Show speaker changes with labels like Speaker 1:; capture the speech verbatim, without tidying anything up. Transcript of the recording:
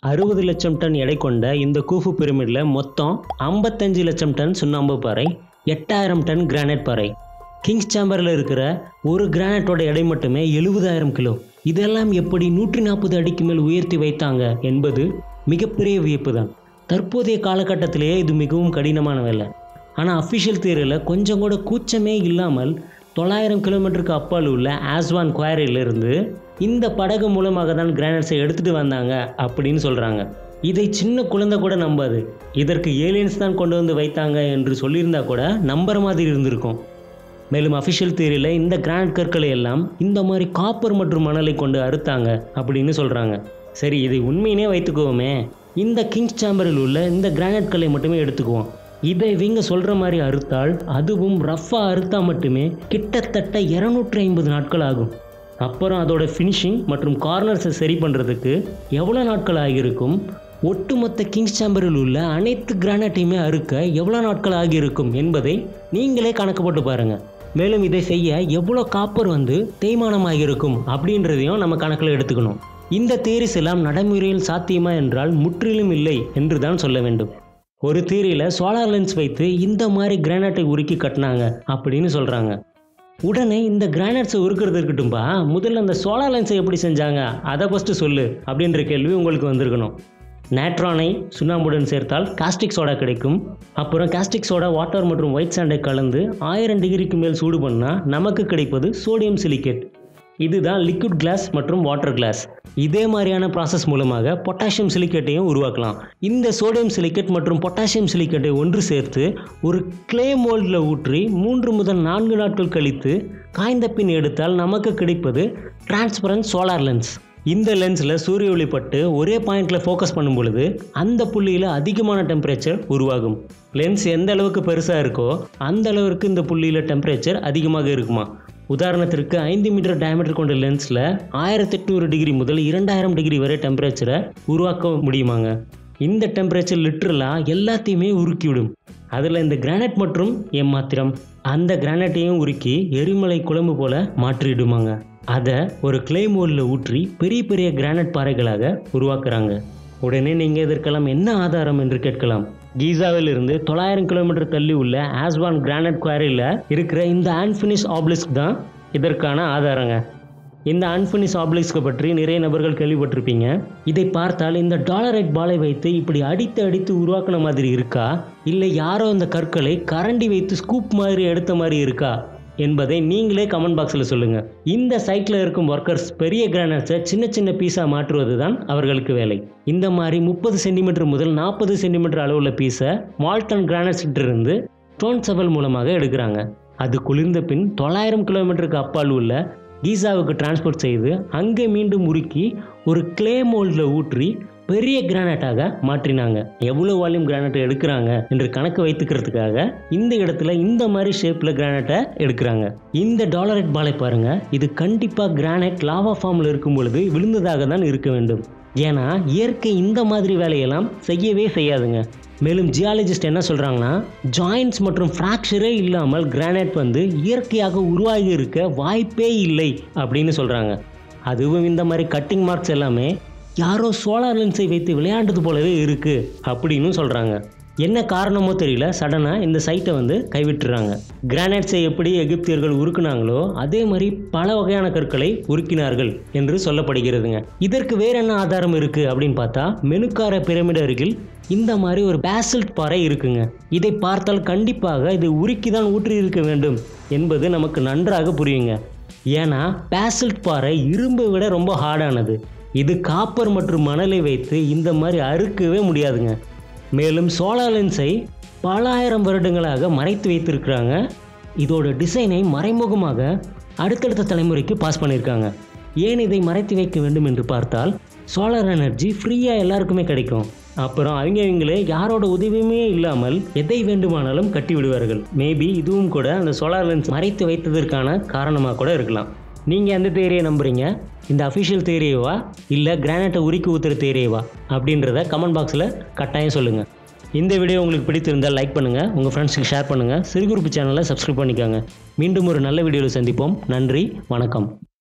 Speaker 1: அறுபது லட்சம் டன் எடை கொண்ட இந்த கூஃபு பிரமிடில் மொத்தம் ஐம்பத்தஞ்சு லட்சம் டன் சுண்ணாம்பு பாறை, எட்டாயிரம் டன் கிரானைட் பாறை. கிங்ஸ் சேம்பரில் இருக்கிற ஒரு கிரானைட்டோட எடை மட்டுமே எழுபதாயிரம் கிலோ. இதெல்லாம் எப்படி நூற்றி நாற்பது அடிக்கு மேல் உயர்த்தி வைத்தாங்க என்பது மிகப்பெரிய வியப்பு தான். தற்போதைய காலகட்டத்திலேயே இது மிகவும் கடினமான வேலை. ஆனால் அஃபிஷியல் தியரியில் கொஞ்சம் கூட கூச்சமே இல்லாமல் தொள்ளாயிரம் கிலோமீட்டருக்கு அப்பால் உள்ள ஆஸ்வான் குவாரியிலிருந்து இந்த படகு மூலமாக தான் கிரானைட்ஸை எடுத்துகிட்டு வந்தாங்க அப்படின்னு சொல்கிறாங்க. இதை சின்ன குழந்தை கூட நம்பாது. இதற்கு ஏலியன்ஸ் தான் கொண்டு வந்து வைத்தாங்க என்று சொல்லியிருந்தா கூட நம்புற மாதிரி இருந்திருக்கும். மேலும் அஃபிஷியல் தியரியில் இந்த கிரானைட் கற்களை எல்லாம் இந்த மாதிரி காப்பர் மற்றும் மணலை கொண்டு அறுத்தாங்க அப்படின்னு சொல்கிறாங்க. சரி, இதை உண்மையினே வைத்துக்குவோமே. இந்த கிங்ஸ் சேம்பரில் உள்ள இந்த கிரானைட் கல்லை மட்டுமே எடுத்துக்குவோம். இதை இவங்க சொல்கிற மாதிரி அறுத்தால், அதுவும் ரஃப்பாக அறுத்தா மட்டுமே கிட்டத்தட்ட இரநூற்றி ஐம்பது நாட்கள் ஆகும். அப்புறம் அதோட ஃபினிஷிங் மற்றும் கார்னர்ஸை சரி பண்ணுறதுக்கு எவ்வளோ நாட்கள் ஆகியிருக்கும்? ஒட்டுமொத்த கிங்ஸ் சேம்பரில் உள்ள அனைத்து கிரானைட்டையுமே அறுக்க எவ்வளோ நாட்கள் ஆகியிருக்கும் என்பதை நீங்களே கணக்கு போட்டு பாருங்கள். மேலும் இதை செய்ய எவ்வளோ காப்பர் வந்து தேய்மானமாகியிருக்கும் அப்படின்றதையும் நம்ம கணக்கில் எடுத்துக்கணும். இந்த தியரிஸ் எல்லாம் நடைமுறையில் சாத்தியமா என்றால் முற்றிலும் இல்லை என்று தான் சொல்ல வேண்டும். ஒரு தியரியில் சோலார் லென்ஸ் வைத்து இந்த மாதிரி கிரானைட்டை உருக்கி கட்டினாங்க அப்படின்னு சொல்கிறாங்க. உடனே இந்த கிரானைட்ஸை உருக்கிறது இருக்கட்டும்பா, முதல்ல அந்த சோலார் லென்ஸை எப்படி செஞ்சாங்க அதை ஃபஸ்ட்டு சொல்லு அப்படின்ற கேள்வி உங்களுக்கு வந்திருக்கணும். நேட்ரானை சுண்ணாம்புடன் சேர்த்தால் காஸ்டிக் சோடா கிடைக்கும். அப்புறம் காஸ்டிக் சோடா வாட்டர் மற்றும் ஒயிட் சாண்டை கலந்து ஆயிரம் டிகிரிக்கு மேல் சூடு பண்ணால் நமக்கு கிடைப்பது சோடியம் சிலிக்கேட். இதுதான் லிக்விட் கிளாஸ் மற்றும் வாட்டர் கிளாஸ். இதே மாதிரியான ப்ராசஸ் மூலமாக பொட்டாசியம் சிலிக்கேட்டையும் உருவாக்கலாம். இந்த சோடியம் சிலிக்கேட் மற்றும் பொட்டாசியம் சிலிக்கேட்டை ஒன்று சேர்த்து ஒரு கிளே மோல்டில் ஊற்றி மூன்று முதல் நான்கு நாட்கள் கழித்து காய்ந்த பின் எடுத்தால் நமக்கு கிடைப்பது டிரான்ஸ்பரண்ட் சோலார் லென்ஸ். இந்த லென்ஸில் சூரிய ஒளிப்பட்டு ஒரே பாயிண்டில் ஃபோக்கஸ் பண்ணும் பொழுது அந்த புள்ளியில் அதிகமான டெம்பரேச்சர் உருவாகும். லென்ஸ் எந்த அளவுக்கு பெருசாக இருக்கோ அந்த அளவுக்கு இந்த புள்ளியில் டெம்பரேச்சர் அதிகமாக இருக்குமா. உதாரணத்திற்கு ஐந்து மீட்டர் டயமீட்டர் கொண்ட லென்ஸில் ஆயிரத்தி எட்நூறு டிகிரி முதல் இரண்டாயிரம் டிகிரி வரை டெம்பரேச்சரை உருவாக்க முடியுமாங்க. இந்த டெம்பரேச்சர் லிட்டரலாக எல்லாத்தையுமே உருக்கிவிடும். அதில் இந்த கிரானைட் மற்றும் ஏமாத்திரம் அந்த கிரானைட்டையும் உருக்கி எரிமலை குழம்பு போல மாற்றிடுமாங்க. அதை ஒரு கிளே மோல்டில் ஊற்றி பெரிய பெரிய கிரானைட் பாறைகளாக உருவாக்குறாங்க. உடனே நீங்கள் இதற்கெல்லாம் என்ன ஆதாரம் என்று கேட்கலாம். கீசாவில் இருந்து தொள்ளாயிரம் கிலோமீட்டர் தள்ளி உள்ள ஆஸ்வான் கிரானைட் குவாரியில் இருக்கிற இந்த அன்ஃபினிஷ் ஆப்லிஸ்க் தான் இதற்கான ஆதாரங்க. இந்த அன்ஃபினிஷ் ஆப்லிஸ்கை பற்றி நிறைய நபர்கள் கேள்விப்பட்டிருப்பீங்க. இதை பார்த்தால் இந்த டாலரைட் பாலை வைத்து இப்படி அடித்து அடித்து உருவாக்கின மாதிரி இருக்கா, இல்லை யாரோ இந்த கற்களை கரண்டி வைத்து ஸ்கூப் மாதிரி எடுத்த மாதிரி இருக்கா என்பதை நீங்களே கமெண்ட் பாக்ஸில் சொல்லுங்கள். இந்த சைட்டில் இருக்கும் ஒர்க்கர்ஸ் பெரிய கிரானைட்ஸை சின்ன சின்ன பீஸாக மாற்றுவது தான் அவர்களுக்கு வேலை. இந்த மாதிரி முப்பது சென்டிமீட்டர் முதல் நாற்பது சென்டிமீட்டர் அளவுள்ள பீஸை மால்டன் கிரானைட்ஸிலிருந்து ஸ்டோன் செவல் மூலமாக எடுக்கிறாங்க. அது குளிர்ந்த பின் தொள்ளாயிரம் கிலோமீட்டருக்கு அப்பால் உள்ள கீசாவுக்கு டிரான்ஸ்போர்ட் செய்து அங்கே மீண்டும் உருக்கி ஒரு கிளே மோல்டில் ஊற்றி பெரிய கிரானைட்டாக மாற்றினாங்க. எவ்வளோ வால்யூம் கிரானைட்டை எடுக்கிறாங்க என்று கணக்கு வைத்துக்கிறதுக்காக இந்த இடத்துல இந்த மாதிரி ஷேப்பில் கிரானைட்டை எடுக்கிறாங்க. இந்த டாலரைட் பாலை பாருங்க. இது கண்டிப்பாக கிரானைட் லாவா ஃபார்மில் இருக்கும் பொழுது விழுந்ததாக தான் இருக்க வேண்டும். ஏன்னா இயற்கை இந்த மாதிரி வேலையெல்லாம் செய்யவே செய்யாதுங்க. மேலும் ஜியாலஜிஸ்ட் என்ன சொல்கிறாங்கன்னா, ஜாயின்ட்ஸ் மற்றும் ஃப்ராக்சரே இல்லாமல் கிரானைட் வந்து இயற்கையாக உருவாகி இருக்க வாய்ப்பே இல்லை அப்படின்னு சொல்கிறாங்க. அதுவும் இந்த மாதிரி கட்டிங் மார்க்ஸ் எல்லாமே யாரோ சோலார் லென்ஸை வைத்து விளையாண்டது போலவே இருக்குது அப்படின்னு சொல்கிறாங்க. என்ன காரணமோ தெரியல, சடனாக இந்த சைட்டை வந்து கைவிட்டுறாங்க. கிரானைட்ஸை எப்படி எகிப்தியர்கள் உருக்குனாங்களோ அதே மாதிரி பல வகையான கற்களை உருக்கினார்கள் என்று சொல்லப்படுகிறதுங்க. இதற்கு வேற என்ன ஆதாரம் இருக்குது அப்படின்னு பார்த்தா, மெனுக்கார பிரமிடு அருகில் இந்த மாதிரி ஒரு பேசல்ட் பாறை இருக்குங்க. இதை பார்த்தால் கண்டிப்பாக இதை உருக்கி தான் ஊற்றி இருக்க வேண்டும் என்பது நமக்கு நன்றாக புரியுங்க. ஏன்னா பேசல்ட் பாறை இரும்பை விட ரொம்ப ஹார்டானது. இது காப்பர் மற்றும் மணலை வைத்து இந்த மாதிரி அறுக்கவே முடியாதுங்க. மேலும் சோலார் லென்ஸை பல ஆயிரம் வருடங்களாக மறைத்து வைத்திருக்கிறாங்க. இதோட டிசைனை மறைமுகமாக அடுத்தடுத்த தலைமுறைக்கு பாஸ் பண்ணியிருக்காங்க. ஏன் இதை மறைத்து வைக்க வேண்டும் என்று பார்த்தால், சோலார் எனர்ஜி ஃப்ரீயாக எல்லாருக்குமே கிடைக்கும். அப்புறம் அவங்க அவங்களே யாரோட உதவியுமே இல்லாமல் எதை வேண்டுமானாலும் கட்டி விடுவார்கள். மேபி இதுவும் கூட அந்த சோலார் லென்ஸ் மறைத்து வைத்ததற்கான காரணமாக கூட இருக்கலாம். நீங்கள் எந்த தேரியை நம்புறீங்க? இந்த அஃபிஷியல் தேரியவா இல்லை கிரானைட்டை உருக்கி ஊற்றுற தேரியவா அப்படின்றத கமெண்ட் பாக்ஸில் கட்டாயம் சொல்லுங்கள். இந்த வீடியோ உங்களுக்கு பிடித்திருந்தால் லைக் பண்ணுங்கள், உங்கள் ஃப்ரெண்ட்ஸுக்கு ஷேர் பண்ணுங்கள், சிறுகுறிப்பு சேனலை சப்ஸ்கிரைப் பண்ணிக்கோங்க. மீண்டும் ஒரு நல்ல வீடியோவில் சந்திப்போம். நன்றி, வணக்கம்.